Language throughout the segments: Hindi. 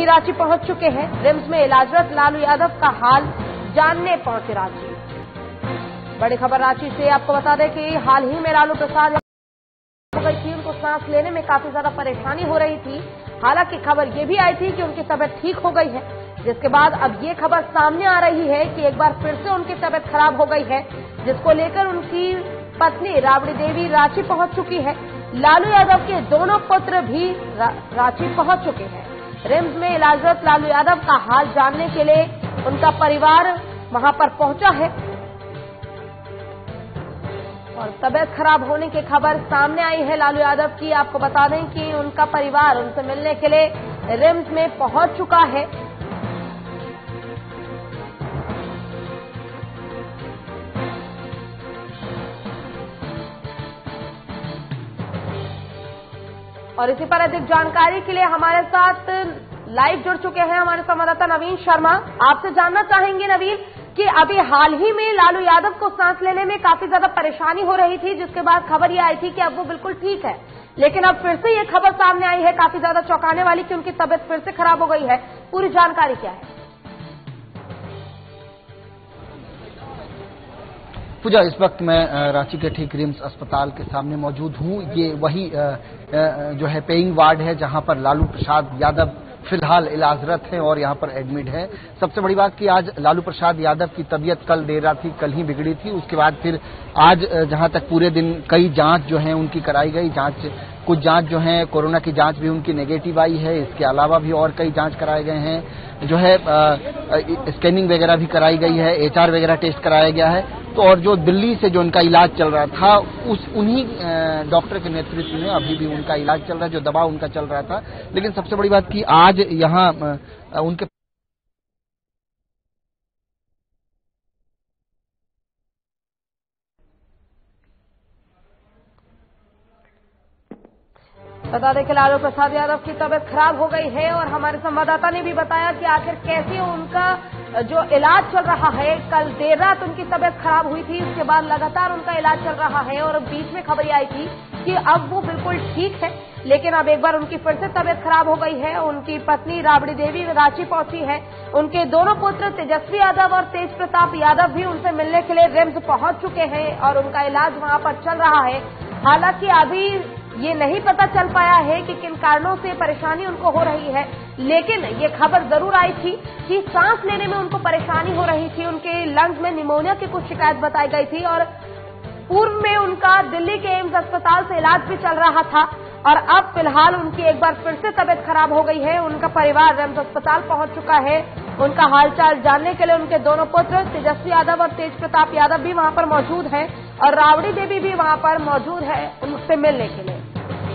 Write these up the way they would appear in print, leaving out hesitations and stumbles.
भी रांची पहुंच चुके हैं। रिम्स में इलाजरत लालू यादव का हाल जानने पहुंचे रांची। बड़ी खबर रांची से आपको बता दें कि हाल ही में लालू प्रसाद हो गई थी, उनको सांस लेने में काफी ज्यादा परेशानी हो रही थी। हालांकि खबर ये भी आई थी कि उनकी तबीयत ठीक हो गई है, जिसके बाद अब ये खबर सामने आ रही है कि एक बार फिर से उनकी तबीयत खराब हो गई है, जिसको लेकर उनकी पत्नी राबड़ी देवी रांची पहुंच चुकी है। लालू यादव के दोनों पुत्र भी रांची पहुंच चुके हैं। रिम्स में इलाजरत लालू यादव का हाल जानने के लिए उनका परिवार वहां पर पहुंचा है और तबीयत खराब होने की खबर सामने आई है लालू यादव की। आपको बता दें कि उनका परिवार उनसे मिलने के लिए रिम्स में पहुंच चुका है। और इसी पर अधिक जानकारी के लिए हमारे साथ लाइव जुड़ चुके हैं हमारे संवाददाता नवीन शर्मा। आपसे जानना चाहेंगे नवीन कि अभी हाल ही में लालू यादव को सांस लेने में काफी ज्यादा परेशानी हो रही थी, जिसके बाद खबर ये आई थी कि अब वो बिल्कुल ठीक है, लेकिन अब फिर से ये खबर सामने आई है काफी ज्यादा चौंकाने वाली कि उनकी तबीयत फिर से खराब हो गई है। पूरी जानकारी क्या है? पूजा, इस वक्त मैं रांची के ठीक रिम्स अस्पताल के सामने मौजूद हूं। ये वही जो है पेइंग वार्ड है जहां पर लालू प्रसाद यादव फिलहाल इलाजरत है और यहां पर एडमिट है। सबसे बड़ी बात कि आज लालू प्रसाद यादव की तबीयत कल देर रात थी, कल ही बिगड़ी थी। उसके बाद फिर आज जहां तक पूरे दिन कई जांच जो है उनकी कराई गई। कुछ जांच जो है कोरोना की जांच भी उनकी नेगेटिव आई है। इसके अलावा भी और कई जांच कराए गए हैं, जो है स्कैनिंग वगैरह भी कराई गई है, HR वगैरह टेस्ट कराया गया है। तो और जो दिल्ली से जो उनका इलाज चल रहा था उन्हीं डॉक्टर के नेतृत्व में अभी भी उनका इलाज चल रहा है, जो दवा उनका चल रहा था। लेकिन सबसे बड़ी बात कि आज यहाँ उनके बता दें कि लालू प्रसाद यादव की तबीयत खराब हो गई है और हमारे संवाददाता ने भी बताया कि आखिर कैसे उनका जो इलाज चल रहा है। कल देर रात उनकी तबीयत खराब हुई थी, इसके बाद लगातार उनका इलाज चल रहा है और बीच में खबर आई थी कि अब वो बिल्कुल ठीक है, लेकिन अब एक बार उनकी फिर से तबीयत खराब हो गई है। उनकी पत्नी राबड़ी देवी रांची पहुंची है। उनके दोनों पुत्र तेजस्वी यादव और तेज प्रताप यादव भी उनसे मिलने के लिए रिम्स पहुंच चुके हैं और उनका इलाज वहां पर चल रहा है। हालांकि अभी ये नहीं पता चल पाया है कि किन कारणों से परेशानी उनको हो रही है, लेकिन ये खबर जरूर आई थी कि सांस लेने में उनको परेशानी हो रही थी। उनके लंग्स में निमोनिया की कुछ शिकायत बताई गई थी और पूर्व में उनका दिल्ली के एम्स अस्पताल से इलाज भी चल रहा था और अब फिलहाल उनकी एक बार फिर से तबीयत खराब हो गई है। उनका परिवार रिम्स अस्पताल पहुंच चुका है। उनका हालचाल जानने के लिए उनके दोनों पुत्र तेजस्वी यादव और तेज प्रताप यादव भी वहां पर मौजूद हैं और राबड़ी देवी भी वहां पर मौजूद है उनसे मिलने के लिए।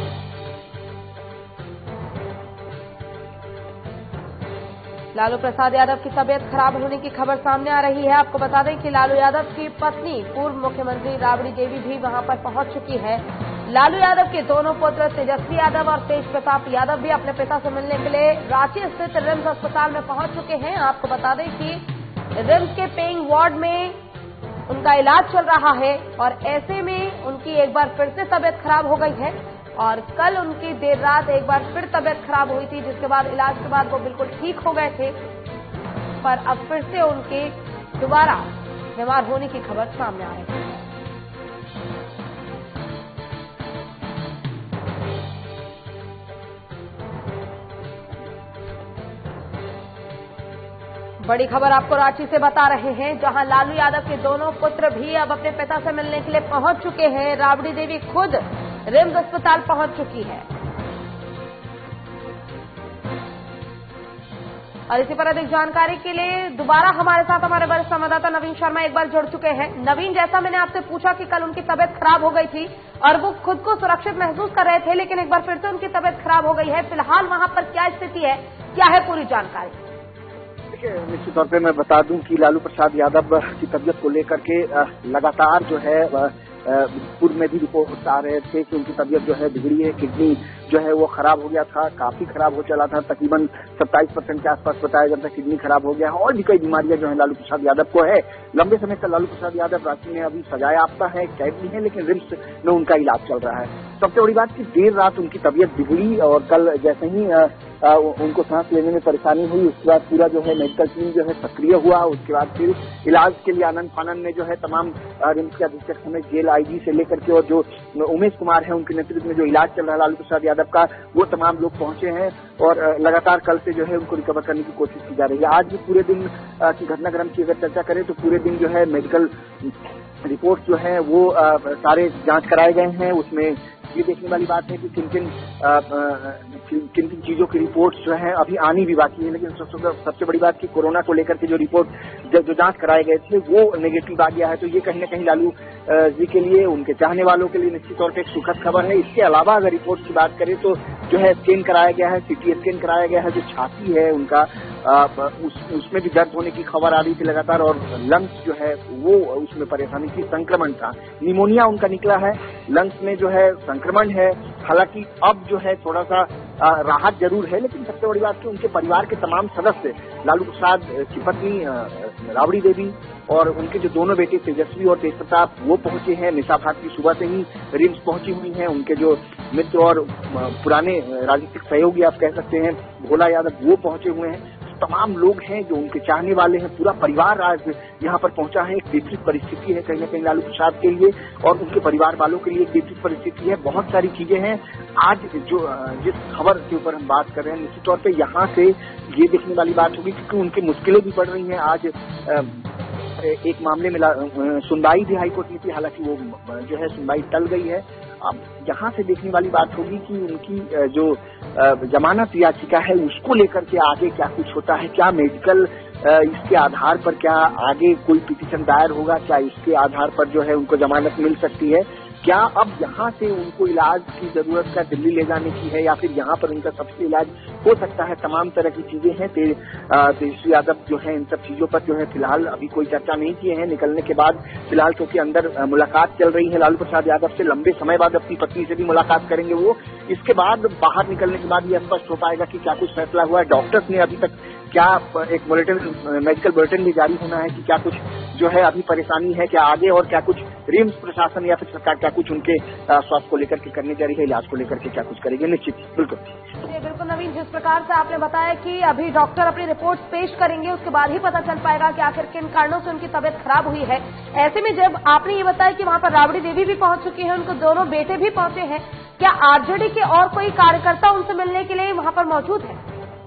लालू प्रसाद यादव की तबीयत खराब होने की खबर सामने आ रही है। आपको बता दें कि लालू यादव की पत्नी पूर्व मुख्यमंत्री राबड़ी देवी भी वहां पर पहुंच चुकी है। लालू यादव के दोनों पुत्र तेजस्वी यादव और तेज प्रताप यादव भी अपने पिता से मिलने के लिए रांची स्थित रिम्स अस्पताल में पहुंच चुके हैं। आपको बता दें कि रिम्स के पेइंग वार्ड में उनका इलाज चल रहा है और ऐसे में उनकी एक बार फिर से तबीयत खराब हो गई है और कल उनकी देर रात एक बार फिर तबीयत खराब हुई थी, जिसके बाद इलाज के बाद वो बिल्कुल ठीक हो गए थे, पर अब फिर से उनके दोबारा बीमार होने की खबर सामने आ रही है। बड़ी खबर आपको रांची से बता रहे हैं, जहां लालू यादव के दोनों पुत्र भी अब अपने पिता से मिलने के लिए पहुंच चुके हैं। राबड़ी देवी खुद रिम्स अस्पताल पहुंच चुकी है और इसी पर अधिक जानकारी के लिए दोबारा हमारे साथ हमारे वरिष्ठ संवाददाता नवीन शर्मा एक बार जुड़ चुके हैं। नवीन, जैसा मैंने आपसे पूछा कि कल उनकी तबीयत खराब हो गई थी और वो खुद को सुरक्षित महसूस कर रहे थे, लेकिन एक बार फिर से उनकी तबीयत खराब हो गई है। फिलहाल वहां पर क्या स्थिति है, क्या है पूरी जानकारी? देखिए, निश्चित तौर पे मैं बता दूं कि लालू प्रसाद यादव की तबीयत को लेकर के लगातार जो है पूर्व में भी रिपोर्ट आ रहे थे कि उनकी तबीयत जो है बिगड़ी है, किडनी जो है वो खराब हो गया था, काफी खराब हो चला था। तकरीबन 27% के आसपास बताया जाता है किडनी खराब हो गया है और भी कई बीमारियां जो है लालू प्रसाद यादव को है। लंबे समय से लालू प्रसाद यादव रांची में अभी सजायाफ्ता है, कैद भी है, लेकिन रिम्स में उनका इलाज चल रहा है। सबसे बड़ी बात कि देर रात उनकी तबीयत बिगड़ी और कल जैसे ही उनको सांस लेने में परेशानी हुई, उसके बाद पूरा जो है मेडिकल टीम जो है सक्रिय हुआ। उसके बाद फिर इलाज के लिए आनंद फानंद में जो है तमाम रिम्स के अधीक्षक समेत जेल आईजी से लेकर के और जो उमेश कुमार है उनके नेतृत्व में जो इलाज चल रहा है लालू प्रसाद यादव का, वो तमाम लोग पहुंचे हैं और लगातार कल से जो है उनको रिकवर करने की कोशिश की जा रही है। आज भी पूरे दिन की घटनाक्रम की अगर चर्चा करें तो पूरे दिन जो है मेडिकल रिपोर्ट जो है वो सारे जांच कराए गए हैं। उसमें ये देखने वाली बात है कि किन किन चीजों की रिपोर्ट्स जो है अभी आनी भी बाकी है, लेकिन सबसे बड़ी बात कि कोरोना को लेकर के जो रिपोर्ट जो जांच कराए गए थे वो नेगेटिव आ गया है। तो ये कहीं न कहीं लालू जी के लिए, उनके चाहने वालों के लिए निश्चित तौर पर एक सुखद खबर है। इसके अलावा अगर रिपोर्ट की बात करें तो जो है स्कैन कराया गया है, सीटी स्कैन कराया गया है, जो छाती है उनका उसमें भी दर्द होने की खबर आ रही थी लगातार और लंग्स जो है वो उसमें परेशानी थी, संक्रमण था, निमोनिया उनका निकला है, लंग्स में जो है संक्रमण है। हालांकि अब जो है थोड़ा सा राहत जरूर है, लेकिन सबसे बड़ी बात कि उनके परिवार के तमाम सदस्य, लालू प्रसाद की पत्नी राबड़ी देवी और उनके जो दोनों बेटे तेजस्वी और तेज प्रताप, वो पहुंचे हैं। निशा भारती सुबह से ही रिम्स पहुंची हुई हैं। उनके जो मित्र और पुराने राजनीतिक सहयोगी आप कह सकते हैं भोला यादव, वो पहुंचे हुए हैं। तमाम लोग हैं जो उनके चाहने वाले हैं, पूरा परिवार आज यहाँ पर पहुंचा है। एक विपरीत परिस्थिति है कहीं न कहीं लालू प्रसाद के लिए और उनके परिवार वालों के लिए एक विपरीत परिस्थिति है। बहुत सारी चीजें हैं। आज जो जिस खबर के ऊपर हम बात कर रहे हैं, निश्चित तौर पे यहाँ से ये देखने वाली बात होगी क्योंकि उनकी मुश्किलें भी बढ़ रही हैं। आज एक मामले में सुनवाई भी हाईकोर्ट में थी, हालांकि वो जो है सुनवाई टल गई है। अब यहाँ से देखने वाली बात होगी कि उनकी जो जमानत याचिका है उसको लेकर के आगे क्या कुछ होता है, क्या मेडिकल इसके आधार पर क्या आगे कोई पिटीशन दायर होगा, क्या इसके आधार पर जो है उनको जमानत मिल सकती है, क्या अब यहाँ से उनको इलाज की जरूरत का दिल्ली ले जाने की है या फिर यहाँ पर उनका सबसे इलाज हो सकता है। तमाम तरह की चीजें हैं। तेजस्वी यादव जो है इन सब चीजों पर जो है फिलहाल अभी कोई चर्चा नहीं किए हैं। निकलने के बाद फिलहाल क्योंकि अंदर मुलाकात चल रही है लालू प्रसाद यादव से, लंबे समय बाद अपनी पत्नी से भी मुलाकात करेंगे वो। इसके बाद बाहर निकलने के बाद ये स्पष्ट हो पाएगा कि क्या कुछ फैसला हुआ है। डॉक्टर्स ने अभी तक क्या एक मेडिकल बुलेटिन भी जारी होना है कि क्या कुछ जो है अभी परेशानी है, क्या आगे और क्या कुछ रिम्स प्रशासन या फिर सरकार क्या कुछ उनके स्वास्थ्य को लेकर के करने जा रही है, इलाज को लेकर के क्या कुछ करेगी। निश्चित बिल्कुल बिल्कुल नवीन, जिस प्रकार से आपने बताया कि अभी डॉक्टर अपनी रिपोर्ट पेश करेंगे, उसके बाद ही पता चल पाएगा कि आखिर किन कारणों से उनकी तबीयत खराब हुई है। ऐसे में जब आपने ये बताया कि वहां पर राबड़ी देवी भी पहुंच चुकी है, उनको दोनों बेटे भी पहुंचे हैं, क्या आरजेडी के और कोई कार्यकर्ता उनसे मिलने के लिए वहां पर मौजूद है?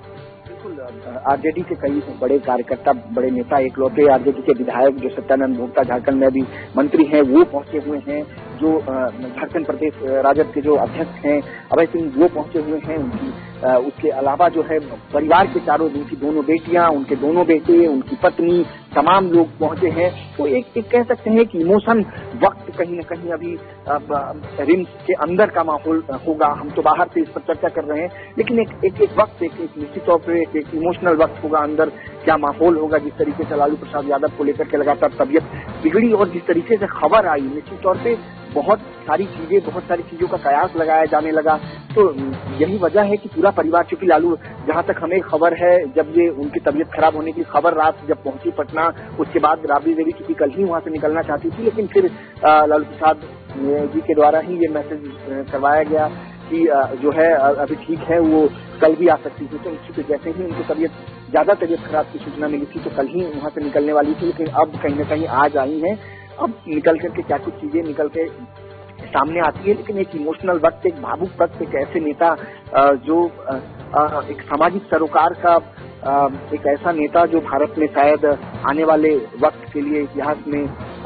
आरजेडी के कई बड़े कार्यकर्ता, बड़े नेता, एकलौते आरजेडी के विधायक जो सत्यानंद भोक्ता झारखंड में अभी मंत्री हैं वो पहुंचे हुए हैं। जो झारखंड प्रदेश राजद के जो अध्यक्ष हैं अभय सिंह, वो पहुंचे हुए हैं। उसके अलावा जो है परिवार के चारों, उनकी दोनों बेटियां, उनके दोनों बेटे, उनकी पत्नी, तमाम लोग पहुंचे हैं। तो एक कह सकते हैं कि इमोशन वक्त कहीं न कहीं अभी रिम्स के अंदर का माहौल होगा। हम तो बाहर से इस पर चर्चा कर रहे हैं, लेकिन एक वक्त, एक निश्चित तौर पर एक इमोशनल वक्त होगा। अंदर क्या माहौल होगा, जिस तरीके से लालू प्रसाद यादव को लेकर के लगातार तबियत बिगड़ी और जिस तरीके से खबर आई, निश्चित तौर पे बहुत सारी चीजों का कयास लगाया जाने लगा। तो यही वजह है कि पूरा परिवार, चूंकि लालू, जहां तक हमें खबर है, जब ये उनकी तबीयत खराब होने की खबर रात जब पहुंची पटना, उसके बाद राबड़ी देवी चूंकि कल ही वहां से निकलना चाहती थी, लेकिन फिर लालू प्रसाद जी के द्वारा ही ये मैसेज करवाया गया कि जो है अभी ठीक है, वो कल भी आ सकती थी। तो जैसे ही उनकी ज्यादा तबीयत खराब की सूचना मिली थी तो कल ही वहां से निकलने वाली थी, लेकिन अब कहीं न कहीं आज आई हैं। अब निकल करके क्या कुछ चीजें निकल के सामने आती है, लेकिन एक इमोशनल वक्त, एक भावुक वक्त, एक ऐसे नेता जो एक सामाजिक सरोकार का एक ऐसा नेता जो भारत में शायद आने वाले वक्त के लिए इतिहास में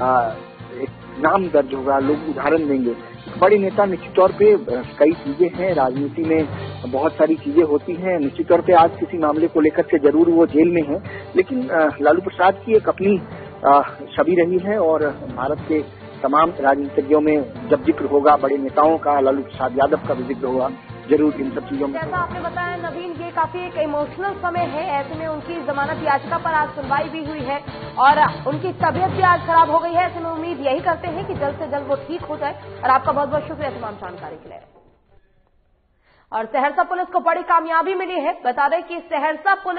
एक नाम दर्ज होगा, लोग उदाहरण देंगे। बड़े नेता, निश्चित तौर पे कई चीजें हैं, राजनीति में बहुत सारी चीजें होती हैं। निश्चित तौर पे आज किसी मामले को लेकर के जरूर वो जेल में है, लेकिन लालू प्रसाद की एक अपनी छवि रही है और भारत के तमाम राजनीतिज्ञों में जब जिक्र होगा बड़े नेताओं का, लालू प्रसाद यादव का भी जिक्र होगा जरूर इन सब चीजों में। जैसा आपने बताया नवीन, ये काफी एक इमोशनल समय है। ऐसे में उनकी जमानत याचिका पर आज सुनवाई भी हुई है और उनकी तबीयत भी आज खराब हो गई है। ऐसे में उम्मीद यही करते हैं कि जल्द से जल्द वो ठीक हो जाए। और आपका बहुत बहुत शुक्रिया तमाम जानकारी के लिए। और सहरसा पुलिस को बड़ी कामयाबी मिली है। बता दें कि सहरसा पुलिस